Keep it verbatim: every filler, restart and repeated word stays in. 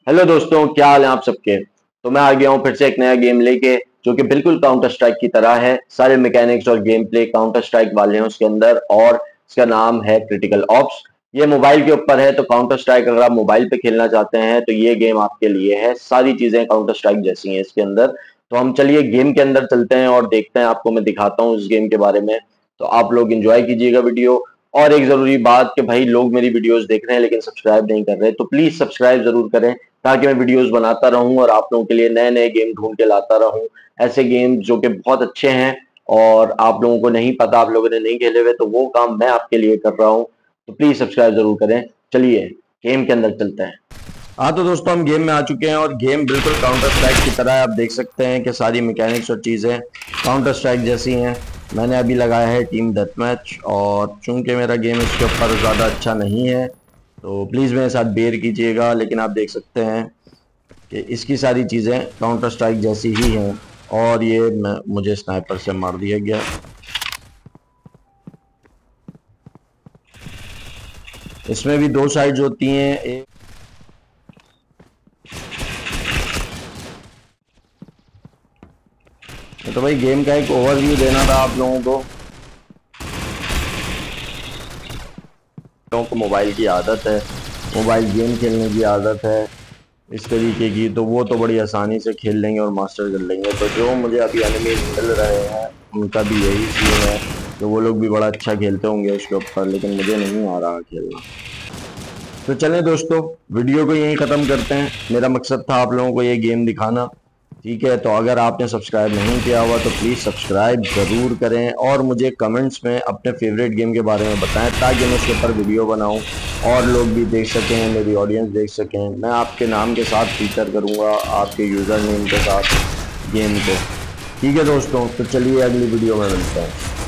Hello दोस्तों, क्या हाल है आप सबके। तो मैं आ गया हूँ फिर से एक नया गेम लेके, जो कि बिल्कुल काउंटर स्ट्राइक की तरह है। सारे मैकेनिक्स और गेम प्ले काउंटर स्ट्राइक वाले हैं उसके अंदर, और इसका नाम है क्रिटिकल ऑप्स। ये मोबाइल के ऊपर है, तो काउंटर स्ट्राइक अगर आप मोबाइल पे खेलना चाहते हैं तो ये गेम आपके लिए है। सारी चीजें काउंटर स्ट्राइक जैसी हैं इसके अंदर। तो हम चलिए गेम के अंदर चलते हैं और देखते हैं, आपको मैं दिखाता हूँ इस गेम के बारे में। तो आप लोग एंजॉय कीजिएगा वीडियो। और एक जरूरी बात कि भाई, लोग मेरी वीडियोस देख रहे हैं लेकिन सब्सक्राइब नहीं कर रहे, तो प्लीज सब्सक्राइब जरूर करें, ताकि मैं वीडियोस बनाता रहूं और आप लोगों के लिए नए नए गेम ढूंढ के लाता रहूं। ऐसे गेम जो कि बहुत अच्छे हैं और आप लोगों को नहीं पता, आप लोगों ने नहीं खेले हुए, तो वो काम मैं आपके लिए कर रहा हूं। तो प्लीज सब्सक्राइब जरूर करें। चलिए गेम के अंदर चलते हैं। हाँ तो दोस्तों, हम गेम में आ चुके हैं और गेम बिल्कुल काउंटर स्ट्राइक की तरह है। आप देख सकते हैं कि सारी मैकेनिक्स और चीज़ें काउंटर स्ट्राइक जैसी हैं। मैंने अभी लगाया है टीम डेथ मैच, और चूंकि मेरा गेम इसके ऊपर ज़्यादा अच्छा नहीं है तो प्लीज़ मेरे साथ बेयर कीजिएगा। लेकिन आप देख सकते हैं कि इसकी सारी चीज़ें काउंटर स्ट्राइक जैसी ही हैं। और ये मुझे स्नाइपर से मार दिया गया। इसमें भी दो साइड्स होती हैं। एक तो भाई गेम का एक ओवरव्यू देना था आप लोगों को। लोगों को मोबाइल की आदत है, मोबाइल गेम खेलने की आदत है इस तरीके की, तो वो तो बड़ी आसानी से खेल लेंगे और मास्टर कर लेंगे। तो जो मुझे अभी एनिमीज मिल रहे हैं उनका भी यही सीन है, तो वो लोग भी बड़ा अच्छा खेलते होंगे उसके ऊपर, लेकिन मुझे नहीं आ रहा खेलना। तो चलें दोस्तों, वीडियो को यहीं ख़त्म करते हैं। मेरा मकसद था आप लोगों को ये गेम दिखाना, ठीक है। तो अगर आपने सब्सक्राइब नहीं किया हुआ तो प्लीज़ सब्सक्राइब ज़रूर करें, और मुझे कमेंट्स में अपने फेवरेट गेम के बारे में बताएं, ताकि मैं उसके ऊपर वीडियो बनाऊं और लोग भी देख सकें, मेरी ऑडियंस देख सकें। मैं आपके नाम के साथ फीचर करूंगा, आपके यूज़र नेम के साथ गेम को, ठीक है दोस्तों। तो चलिए अगली वीडियो में मिलते हैं।